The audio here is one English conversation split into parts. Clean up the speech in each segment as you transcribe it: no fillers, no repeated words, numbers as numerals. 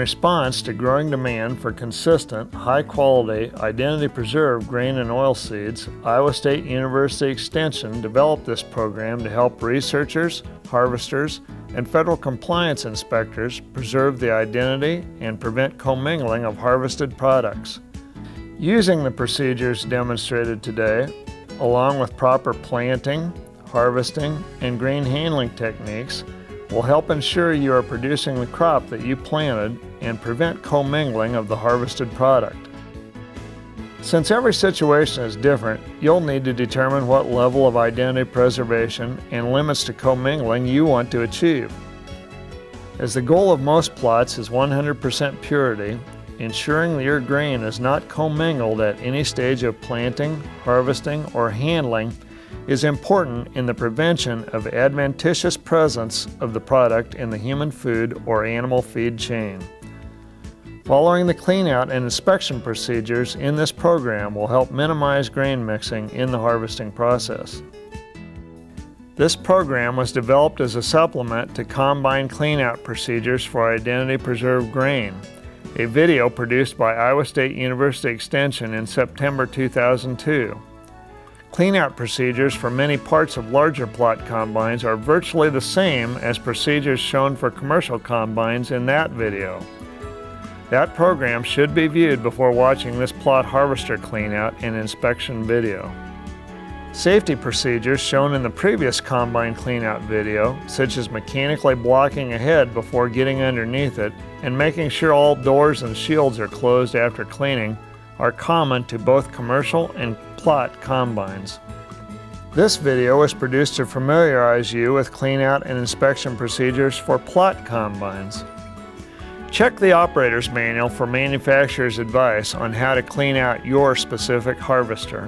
response to growing demand for consistent, high-quality, identity-preserved grain and oilseeds, Iowa State University Extension developed this program to help researchers, harvesters, and federal compliance inspectors preserve the identity and prevent commingling of harvested products. Using the procedures demonstrated today, along with proper planting, harvesting, and grain handling techniques, will help ensure you are producing the crop that you planted and prevent commingling of the harvested product. Since every situation is different, you'll need to determine what level of identity preservation and limits to commingling you want to achieve. As the goal of most plots is 100% purity, ensuring that your grain is not commingled at any stage of planting, harvesting, or handling is important in the prevention of adventitious presence of the product in the human food or animal feed chain. Following the cleanout and inspection procedures in this program will help minimize grain mixing in the harvesting process. This program was developed as a supplement to combine cleanout procedures for identity-preserved grain, a video produced by Iowa State University Extension in September 2002. Cleanout procedures for many parts of larger plot combines are virtually the same as procedures shown for commercial combines in that video. That program should be viewed before watching this plot harvester cleanout and inspection video. Safety procedures shown in the previous combine cleanout video, such as mechanically blocking a head before getting underneath it and making sure all doors and shields are closed after cleaning, are common to both commercial and plot combines. This video was produced to familiarize you with cleanout and inspection procedures for plot combines. Check the operator's manual for manufacturer's advice on how to clean out your specific harvester.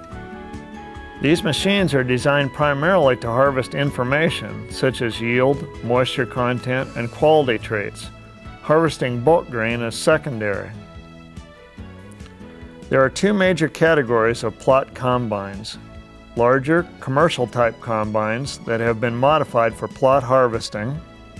These machines are designed primarily to harvest information such as yield, moisture content, and quality traits. Harvesting bulk grain is secondary. There are two major categories of plot combines: larger commercial type combines that have been modified for plot harvesting,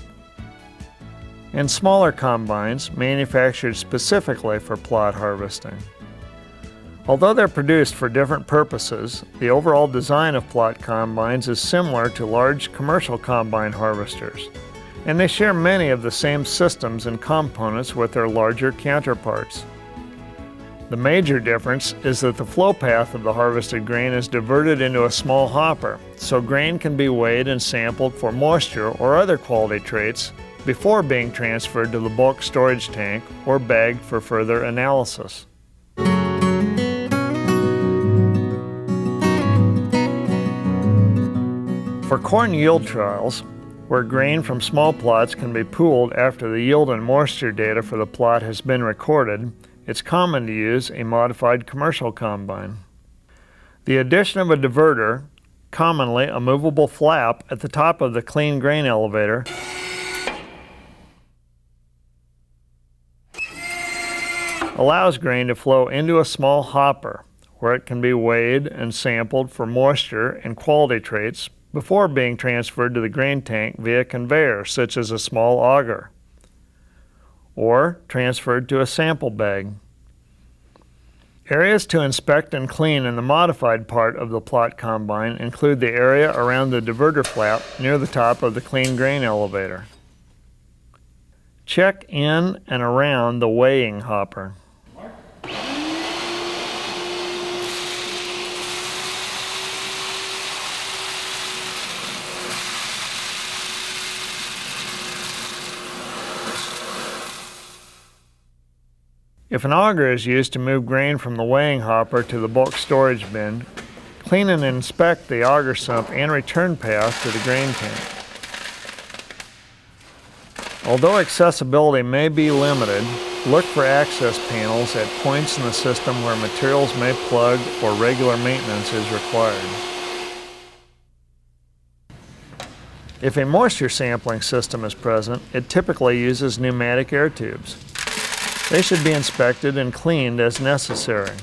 and smaller combines manufactured specifically for plot harvesting. Although they're produced for different purposes, the overall design of plot combines is similar to large commercial combine harvesters, and they share many of the same systems and components with their larger counterparts. The major difference is that the flow path of the harvested grain is diverted into a small hopper, so grain can be weighed and sampled for moisture or other quality traits before being transferred to the bulk storage tank or bagged for further analysis. For corn yield trials, where grain from small plots can be pooled after the yield and moisture data for the plot has been recorded, it's common to use a modified commercial combine. The addition of a diverter, commonly a movable flap at the top of the clean grain elevator, allows grain to flow into a small hopper where it can be weighed and sampled for moisture and quality traits before being transferred to the grain tank via conveyor such as a small auger, or transferred to a sample bag. Areas to inspect and clean in the modified part of the plot combine include the area around the diverter flap near the top of the clean grain elevator. Check in and around the weighing hopper. If an auger is used to move grain from the weighing hopper to the bulk storage bin, clean and inspect the auger sump and return path to the grain tank. Although accessibility may be limited, look for access panels at points in the system where materials may plug or regular maintenance is required. If a moisture sampling system is present, it typically uses pneumatic air tubes. They should be inspected and cleaned as necessary.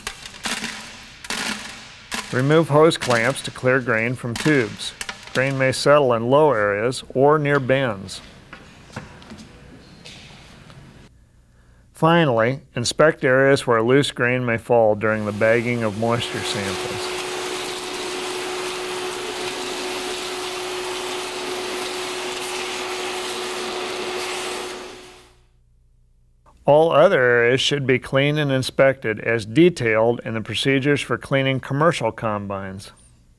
Remove hose clamps to clear grain from tubes. Grain may settle in low areas or near bends. Finally, inspect areas where loose grain may fall during the bagging of moisture samples. All other areas should be cleaned and inspected as detailed in the procedures for cleaning commercial combines.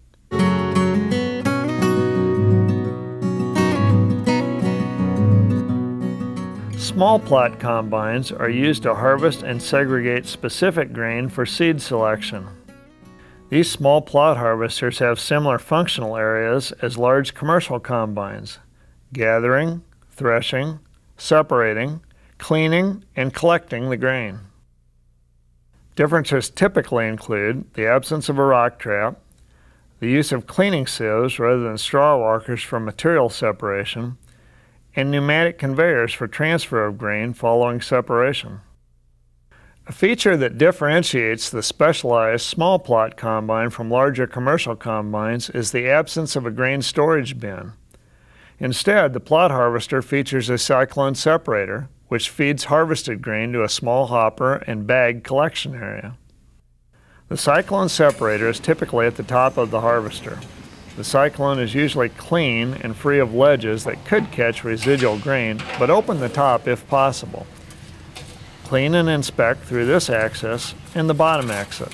Small plot combines are used to harvest and segregate specific grain for seed selection. These small plot harvesters have similar functional areas as large commercial combines: gathering, threshing, separating, cleaning, and collecting the grain. Differences typically include the absence of a rock trap, the use of cleaning sieves rather than straw walkers for material separation, and pneumatic conveyors for transfer of grain following separation. A feature that differentiates the specialized small plot combine from larger commercial combines is the absence of a grain storage bin. Instead, the plot harvester features a cyclone separator, which feeds harvested grain to a small hopper and bag collection area. The cyclone separator is typically at the top of the harvester. The cyclone is usually clean and free of ledges that could catch residual grain, but open the top if possible. Clean and inspect through this access and the bottom exit.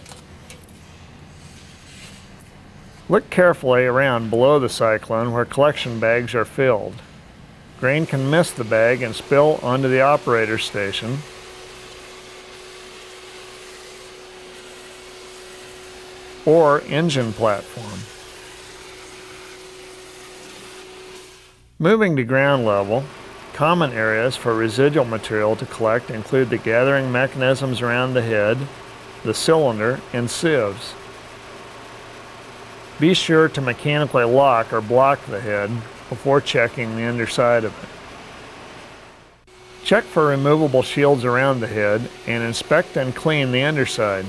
Look carefully around below the cyclone where collection bags are filled. Grain can miss the bag and spill onto the operator's station. Or engine platform. Moving to ground level, common areas for residual material to collect include the gathering mechanisms around the head, the cylinder, and sieves. Be sure to mechanically lock or block the head before checking the underside of it. Check for removable shields around the head and inspect and clean the underside.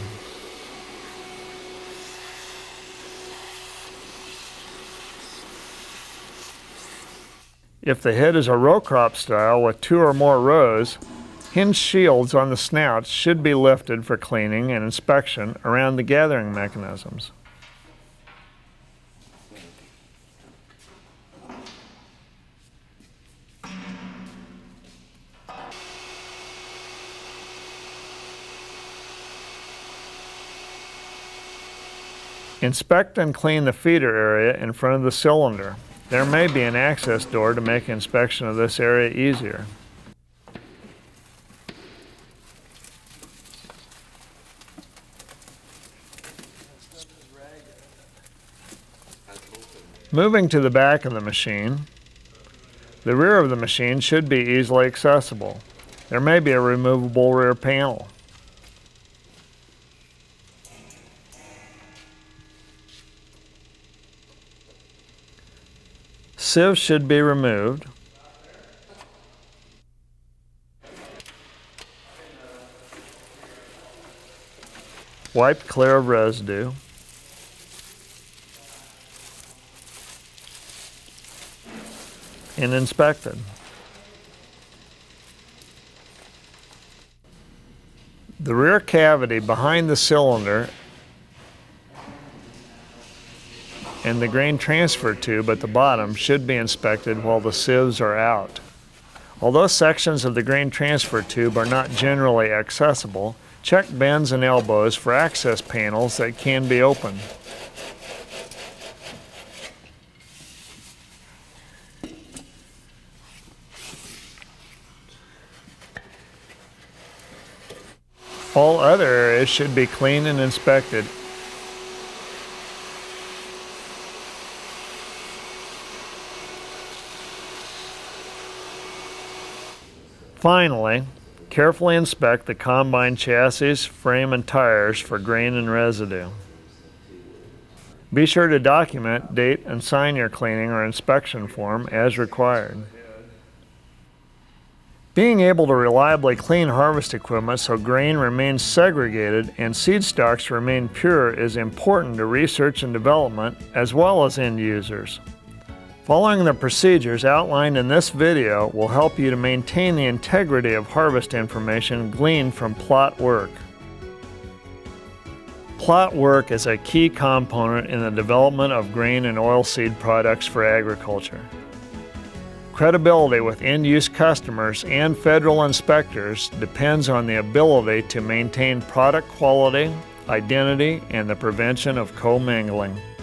If the head is a row crop style with 2 or more rows, hinge shields on the snouts should be lifted for cleaning and inspection around the gathering mechanisms. Inspect and clean the feeder area in front of the cylinder. There may be an access door to make inspection of this area easier. Moving to the back of the machine, the rear of the machine should be easily accessible. There may be a removable rear panel. Sieves should be removed. Wiped clear of residue. And inspected. The rear cavity behind the cylinder and the grain transfer tube at the bottom should be inspected while the sieves are out. Although sections of the grain transfer tube are not generally accessible, check bends and elbows for access panels that can be opened. All other areas should be cleaned and inspected. Finally, carefully inspect the combine chassis, frame, and tires for grain and residue. Be sure to document, date, and sign your cleaning or inspection form as required. Being able to reliably clean harvest equipment so grain remains segregated and seed stocks remain pure is important to research and development as well as end users. Following the procedures outlined in this video will help you to maintain the integrity of harvest information gleaned from plot work. Plot work is a key component in the development of grain and oilseed products for agriculture. Credibility with end-use customers and federal inspectors depends on the ability to maintain product quality, identity, and the prevention of commingling.